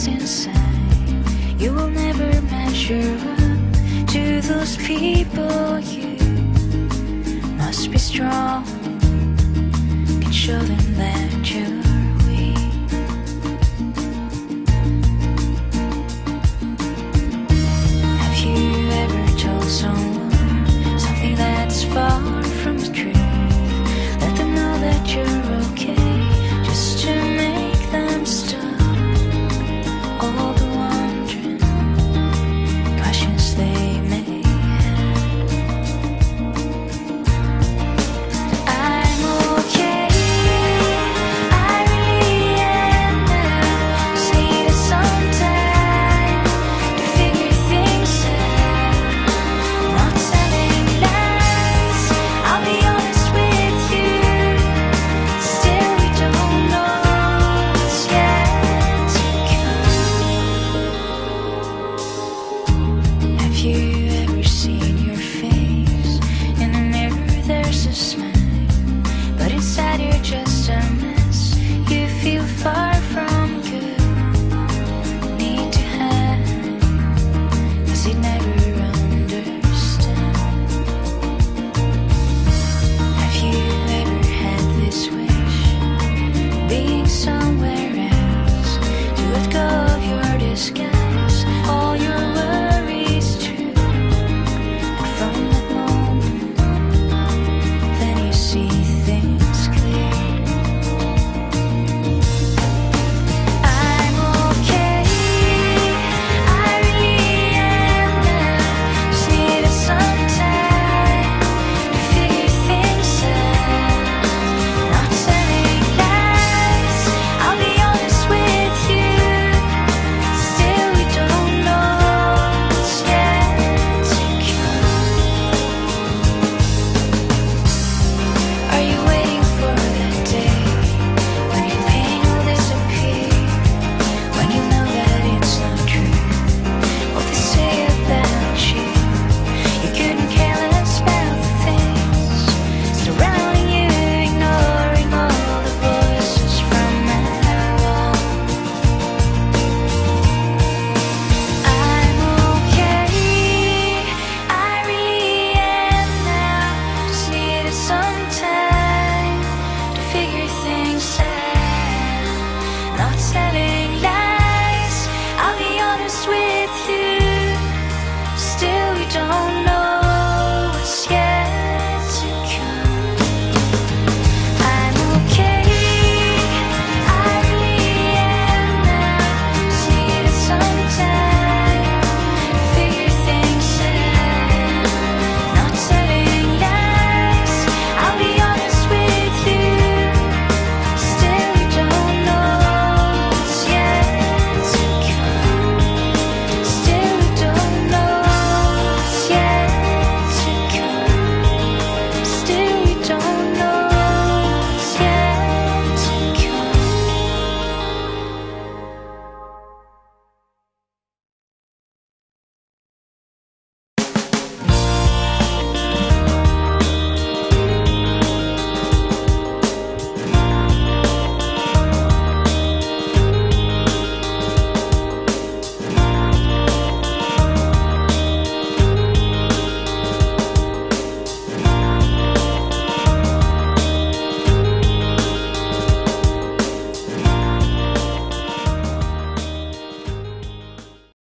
what's inside. You will never measure up to those people. You must be strong, can show them that you're weak. Have you ever told someone something that's far from the truth? Let them know that you're okay, just to make them stop all the wondering questions they may have. I'm okay, I really am now. Just needed some time to figure things out. Not telling lies, I'll be honest with you. Still we don't know what's yet to come. Have you ever seen your face in the mirror? There's a smile, but inside you're just a mess. You feel far from good, need to hide, 'cause you never understand. Have you ever had this wish, being somewhere else, to let go of your disguise, all your worries true? And from that moment, then you see things clear. I'm okay, I really am now. Just needed some time to figure things out. Not telling lies, I'll be honest with you. Still we don't know what's yet to come. Are you waiting for that day when your pain will disappear? When you know that it's not true what they say about you. You couldn't care less about the things surrounding you, ignoring all the voices from now on. I'm okay, I really am now. Just needed some time to figure things out. Not telling